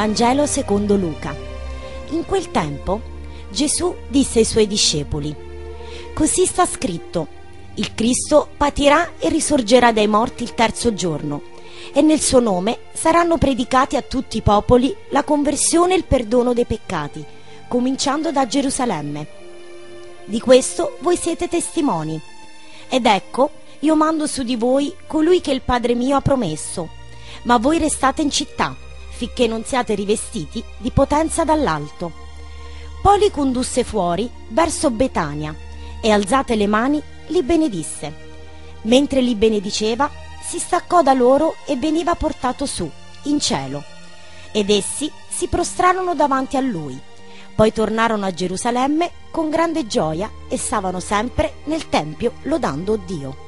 Vangelo secondo Luca. In quel tempo Gesù disse ai suoi discepoli: «Così sta scritto: il Cristo patirà e risorgerà dai morti il terzo giorno, e nel suo nome saranno predicati a tutti i popoli la conversione e il perdono dei peccati, cominciando da Gerusalemme. Di questo voi siete testimoni. Ed ecco, io mando su di voi colui che il Padre mio ha promesso, ma voi restate in città, finché non siate rivestiti di potenza dall'alto». Poi li condusse fuori verso Betania e, alzate le mani, li benedisse. Mentre li benediceva, si staccò da loro e veniva portato su, in cielo. Ed essi si prostrarono davanti a lui. Poi tornarono a Gerusalemme con grande gioia e stavano sempre nel tempio lodando Dio.